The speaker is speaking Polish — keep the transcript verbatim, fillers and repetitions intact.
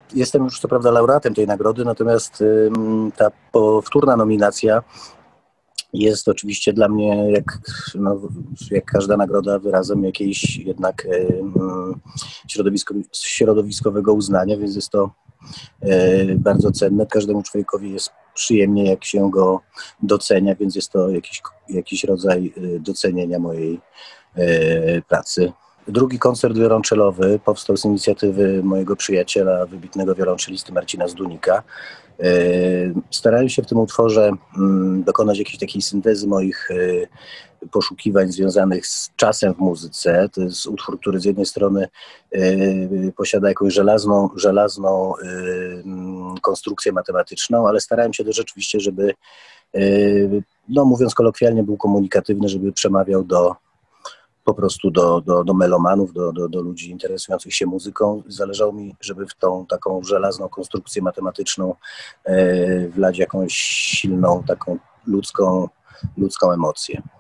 Jestem już co prawda laureatem tej nagrody, natomiast ta powtórna nominacja jest oczywiście dla mnie, jak, no, jak każda nagroda, wyrazem jakiejś jednak środowisko, środowiskowego uznania, więc jest to bardzo cenne. Każdemu człowiekowi jest przyjemnie, jak się go docenia, więc jest to jakiś, jakiś rodzaj docenienia mojej pracy. Drugi koncert wiolonczelowy powstał z inicjatywy mojego przyjaciela, wybitnego wiolonczelisty Marcina Zdunika. Starałem się w tym utworze dokonać jakiejś takiej syntezy moich poszukiwań związanych z czasem w muzyce. To jest utwór, który z jednej strony posiada jakąś żelazną, żelazną konstrukcję matematyczną, ale starałem się też rzeczywiście, żeby, no mówiąc kolokwialnie, był komunikatywny, żeby przemawiał do po prostu do, do, do melomanów, do, do, do ludzi interesujących się muzyką. Zależało mi, żeby w tą taką żelazną konstrukcję matematyczną e, wlać jakąś silną, taką ludzką, ludzką emocję.